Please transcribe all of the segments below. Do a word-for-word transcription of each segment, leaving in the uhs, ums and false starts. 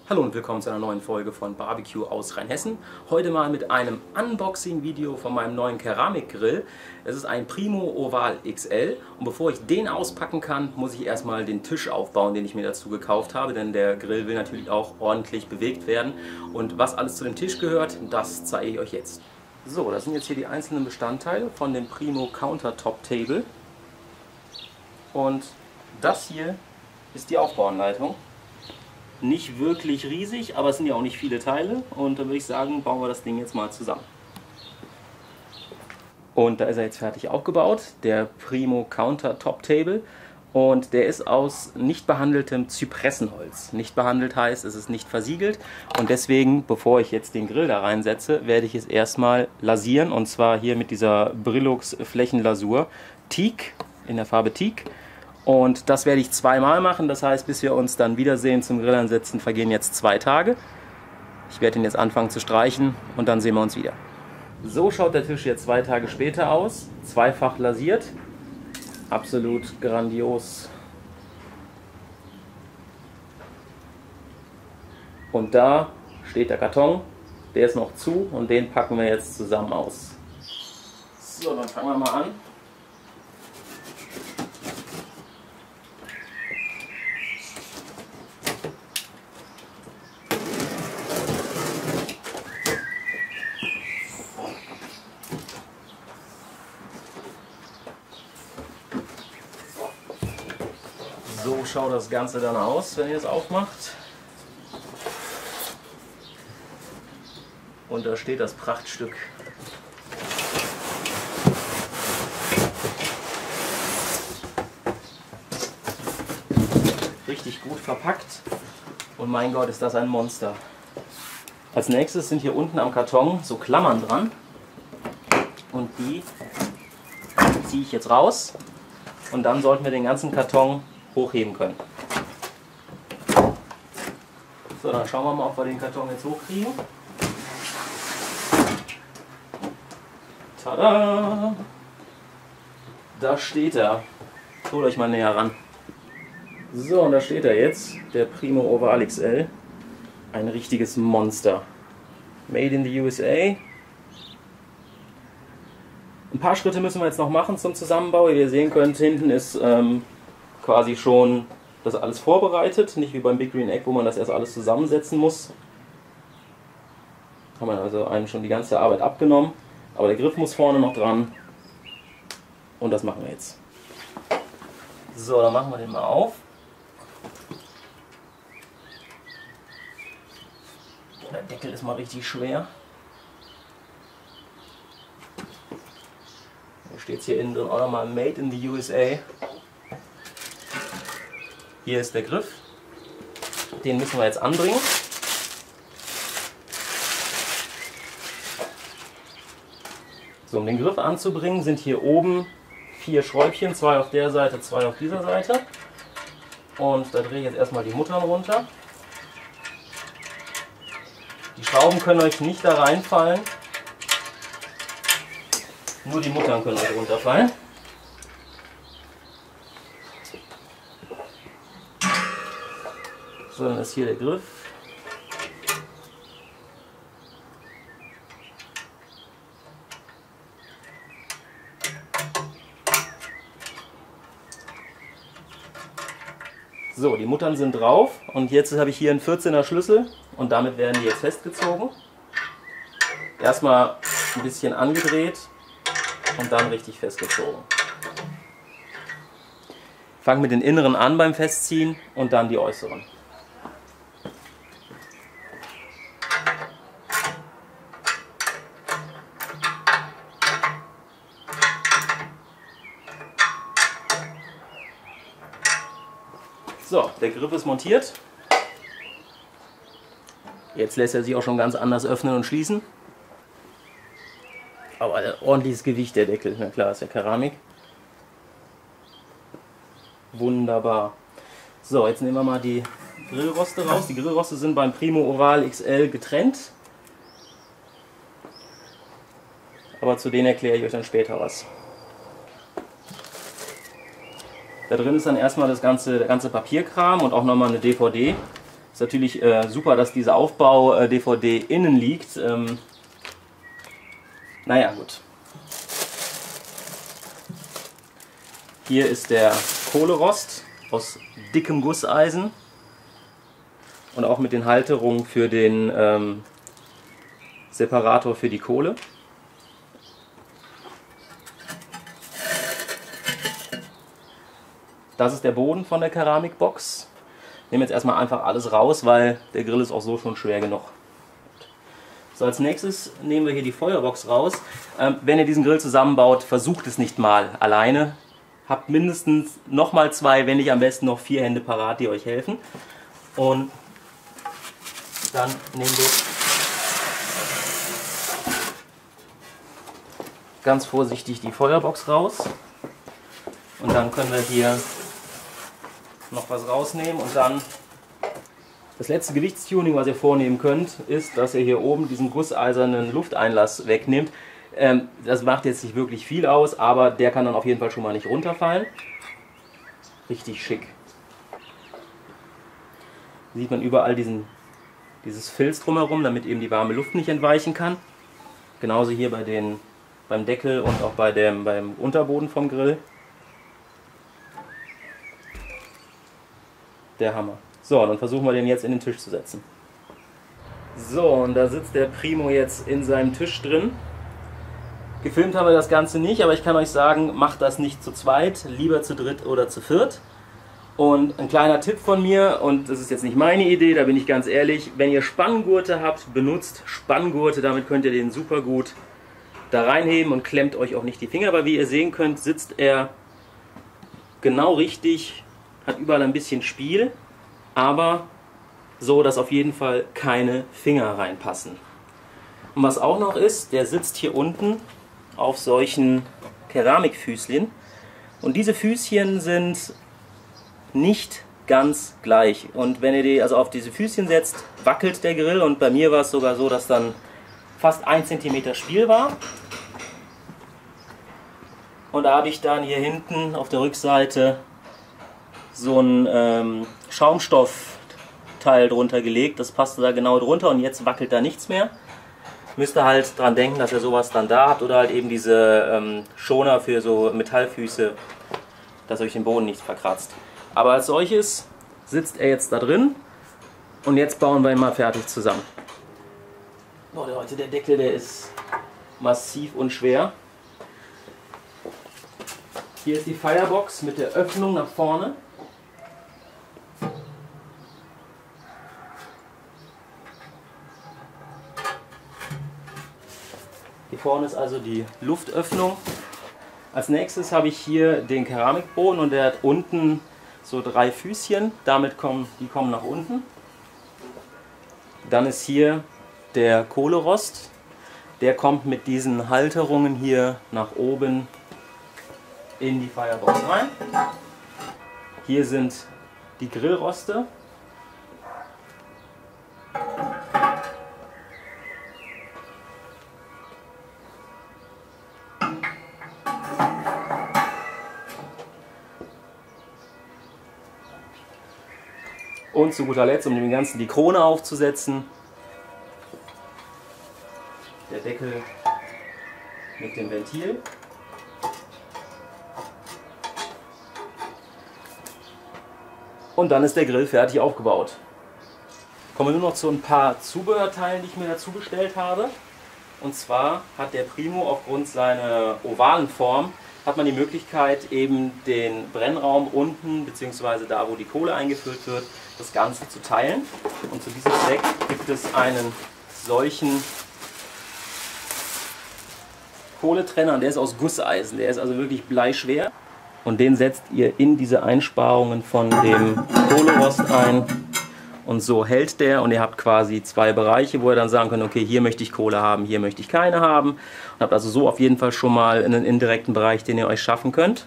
Hallo und willkommen zu einer neuen Folge von Barbecue aus Rheinhessen. Heute mal mit einem Unboxing-Video von meinem neuen Keramikgrill. Es ist ein Primo Oval X L und bevor ich den auspacken kann, muss ich erstmal den Tisch aufbauen, den ich mir dazu gekauft habe, denn der Grill will natürlich auch ordentlich bewegt werden. Und was alles zu dem Tisch gehört, das zeige ich euch jetzt. So, das sind jetzt hier die einzelnen Bestandteile von dem Primo Countertop Table. Und das hier ist die Aufbauanleitung. Nicht wirklich riesig, aber es sind ja auch nicht viele Teile und dann würde ich sagen, bauen wir das Ding jetzt mal zusammen. Und da ist er jetzt fertig aufgebaut, der Primo Countertop Table, und der ist aus nicht behandeltem Zypressenholz. Nicht behandelt heißt, es ist nicht versiegelt, und deswegen, bevor ich jetzt den Grill da reinsetze, werde ich es erstmal lasieren, und zwar hier mit dieser Brillux Flächenlasur Teak, in der Farbe Teak. Und das werde ich zweimal machen, das heißt, bis wir uns dann wiedersehen zum Grill ansetzen, vergehen jetzt zwei Tage. Ich werde ihn jetzt anfangen zu streichen und dann sehen wir uns wieder. So schaut der Tisch jetzt zwei Tage später aus, zweifach lasiert, absolut grandios. Und da steht der Karton, der ist noch zu und den packen wir jetzt zusammen aus. So, dann fangen wir mal an. So schaut das Ganze dann aus, wenn ihr es aufmacht. Und da steht das Prachtstück. Richtig gut verpackt. Und mein Gott, ist das ein Monster. Als nächstes sind hier unten am Karton so Klammern dran. Und die ziehe ich jetzt raus. Und dann sollten wir den ganzen Karton hochheben können. So, dann schauen wir mal, ob wir den Karton jetzt hochkriegen. Tada! Da steht er. Holt euch mal näher ran. So, und da steht er jetzt, der Primo Oval X L. Ein richtiges Monster. Made in the U S A. Ein paar Schritte müssen wir jetzt noch machen zum Zusammenbau. Wie ihr sehen könnt, hinten ist ähm, quasi schon das alles vorbereitet. Nicht wie beim Big Green Egg, wo man das erst alles zusammensetzen muss. Haben wir also einem schon die ganze Arbeit abgenommen. Aber der Griff muss vorne noch dran. Und das machen wir jetzt. So, dann machen wir den mal auf. Der Deckel ist mal richtig schwer. Da steht es hier innen drin auch nochmal Made in the U S A. Hier ist der Griff. Den müssen wir jetzt anbringen. So, um den Griff anzubringen, sind hier oben vier Schräubchen, zwei auf der Seite, zwei auf dieser Seite. Und da drehe ich jetzt erstmal die Muttern runter. Die Schrauben können euch nicht da reinfallen. Nur die Muttern können euch runterfallen. So, dann ist hier der Griff. So, die Muttern sind drauf und jetzt habe ich hier einen vierzehner Schlüssel und damit werden die jetzt festgezogen. Erstmal ein bisschen angedreht und dann richtig festgezogen. Fangt mit den inneren an beim Festziehen und dann die äußeren. So, der Griff ist montiert. Jetzt lässt er sich auch schon ganz anders öffnen und schließen. Aber ein ordentliches Gewicht der Deckel, na klar, ist ja Keramik. Wunderbar. So, jetzt nehmen wir mal die Grillroste raus. Die Grillroste sind beim Primo Oval X L getrennt. Aber zu denen erkläre ich euch dann später was. Da drin ist dann erstmal das ganze, der ganze Papierkram und auch nochmal eine D V D. Ist natürlich äh, super, dass diese Aufbau-D V D innen liegt. Ähm, naja, gut. Hier ist der Kohlerost aus dickem Gusseisen und auch mit den Halterungen für den ähm, Separator für die Kohle. Das ist der Boden von der Keramikbox. Ich nehme jetzt erstmal einfach alles raus, weil der Grill ist auch so schon schwer genug. So, als nächstes nehmen wir hier die Feuerbox raus. Ähm, wenn ihr diesen Grill zusammenbaut, versucht es nicht mal alleine. Habt mindestens nochmal zwei, wenn nicht am besten noch vier Hände parat, die euch helfen. Und dann nehmen wir ganz vorsichtig die Feuerbox raus. Und dann können wir hier noch was rausnehmen. Und dann das letzte Gewichtstuning, was ihr vornehmen könnt, ist, dass ihr hier oben diesen gusseisernen Lufteinlass wegnehmt. Ähm, das macht jetzt nicht wirklich viel aus, aber der kann dann auf jeden Fall schon mal nicht runterfallen. Richtig schick. Hier sieht man überall diesen, dieses Filz drumherum, damit eben die warme Luft nicht entweichen kann. Genauso hier bei den, beim Deckel und auch bei dem, beim Unterboden vom Grill. Der Hammer. So, dann versuchen wir den jetzt in den Tisch zu setzen. So, und da sitzt der Primo jetzt in seinem Tisch drin. Gefilmt haben wir das Ganze nicht, aber ich kann euch sagen, macht das nicht zu zweit, lieber zu dritt oder zu viert. Und ein kleiner Tipp von mir, und das ist jetzt nicht meine Idee, da bin ich ganz ehrlich, wenn ihr Spanngurte habt, benutzt Spanngurte, damit könnt ihr den super gut da reinheben und klemmt euch auch nicht die Finger, aber wie ihr sehen könnt, sitzt er genau richtig, hat überall ein bisschen Spiel, aber so, dass auf jeden Fall keine Finger reinpassen. Und was auch noch ist, der sitzt hier unten auf solchen Keramikfüßchen und diese Füßchen sind nicht ganz gleich und wenn ihr die also auf diese Füßchen setzt, wackelt der Grill und bei mir war es sogar so, dass dann fast ein Zentimeter Spiel war und da habe ich dann hier hinten auf der Rückseite so ein ähm, Schaumstoffteil drunter gelegt, das passte da genau drunter und jetzt wackelt da nichts mehr. Müsst ihr halt dran denken, dass ihr sowas dann da habt oder halt eben diese ähm, Schoner für so Metallfüße, dass euch den Boden nicht verkratzt. Aber als solches sitzt er jetzt da drin und jetzt bauen wir ihn mal fertig zusammen. Oh Leute, der Deckel, der ist massiv und schwer. Hier ist die Firebox mit der Öffnung nach vorne. Hier vorne ist also die Luftöffnung. Als nächstes habe ich hier den Keramikboden und der hat unten so drei Füßchen. Damit kommen die kommen nach unten. Dann ist hier der Kohlerost. Der kommt mit diesen Halterungen hier nach oben in die Firebox rein. Hier sind die Grillroste. Und zu guter Letzt, um dem Ganzen die Krone aufzusetzen, der Deckel mit dem Ventil. Und dann ist der Grill fertig aufgebaut. Kommen wir nur noch zu ein paar Zubehörteilen, die ich mir dazu bestellt habe. Und zwar hat der Primo aufgrund seiner ovalen Form hat man die Möglichkeit, eben den Brennraum unten, beziehungsweise da, wo die Kohle eingefüllt wird, das Ganze zu teilen. Und zu diesem Zweck gibt es einen solchen Kohletrenner, und der ist aus Gusseisen, der ist also wirklich bleischwer. Und den setzt ihr in diese Einsparungen von dem Kohlerost ein. Und so hält der und ihr habt quasi zwei Bereiche, wo ihr dann sagen könnt, okay, hier möchte ich Kohle haben, hier möchte ich keine haben. Und habt also so auf jeden Fall schon mal einen indirekten Bereich, den ihr euch schaffen könnt.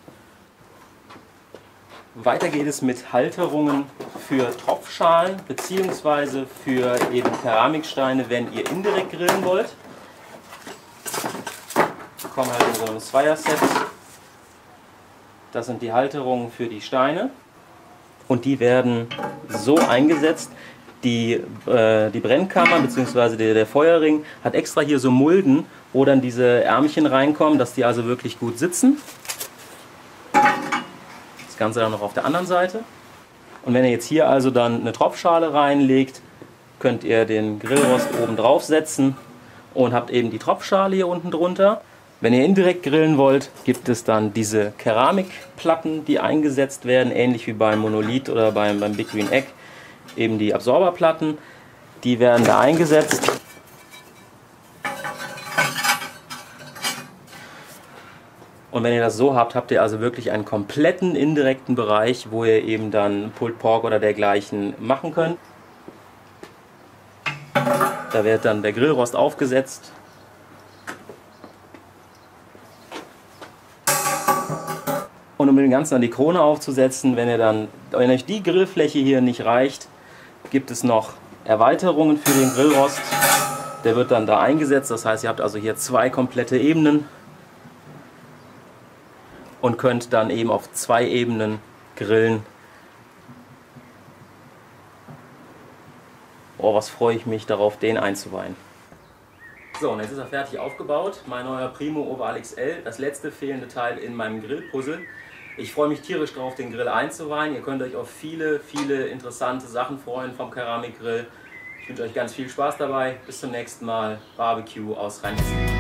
Weiter geht es mit Halterungen für Tropfschalen bzw. für eben Keramiksteine, wenn ihr indirekt grillen wollt. Die kommen halt in so einem Zweier-Set. Das sind die Halterungen für die Steine. und die werden so eingesetzt. Die, äh, die Brennkammer bzw. der, der Feuerring hat extra hier so Mulden, wo dann diese Ärmchen reinkommen, dass die also wirklich gut sitzen. Das Ganze dann noch auf der anderen Seite. Und wenn ihr jetzt hier also dann eine Tropfschale reinlegt, könnt ihr den Grillrost oben drauf setzen und habt eben die Tropfschale hier unten drunter. Wenn ihr indirekt grillen wollt, gibt es dann diese Keramikplatten, die eingesetzt werden, ähnlich wie beim Monolith oder beim, beim Big Green Egg. Eben die Absorberplatten, die werden da eingesetzt. Und wenn ihr das so habt, habt ihr also wirklich einen kompletten indirekten Bereich, wo ihr eben dann Pulled Pork oder dergleichen machen könnt. Da wird dann der Grillrost aufgesetzt. Und um den Ganzen dann die Krone aufzusetzen, wenn ihr dann, wenn euch die Grillfläche hier nicht reicht, gibt es noch Erweiterungen für den Grillrost. Der wird dann da eingesetzt, das heißt, ihr habt also hier zwei komplette Ebenen und könnt dann eben auf zwei Ebenen grillen. Oh, was freue ich mich darauf, den einzuweihen. So, und jetzt ist er fertig aufgebaut, mein neuer Primo Oval X L, das letzte fehlende Teil in meinem Grillpuzzle. Ich freue mich tierisch darauf, den Grill einzuweihen. Ihr könnt euch auf viele, viele interessante Sachen freuen vom Keramikgrill. Ich wünsche euch ganz viel Spaß dabei. Bis zum nächsten Mal. Barbecue aus Rheinhessen.